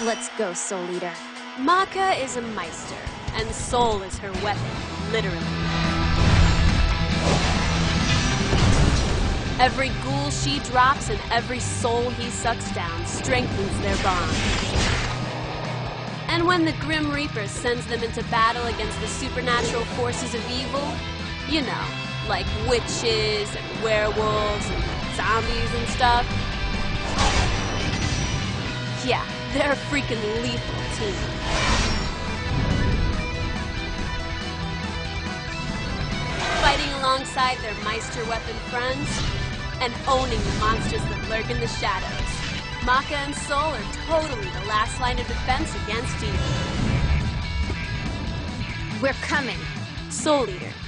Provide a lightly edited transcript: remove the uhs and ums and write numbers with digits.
Let's go, Soul Eater. Maka is a Meister, and Soul is her weapon, literally. Every ghoul she drops and every soul he sucks down strengthens their bond. And when the Grim Reaper sends them into battle against the supernatural forces of evil, you know, like witches and werewolves and zombies and stuff. Yeah, they're a freaking lethal team. Fighting alongside their Meister weapon friends and owning the monsters that lurk in the shadows. Maka and Soul are totally the last line of defense against evil. We're coming. Soul Eater.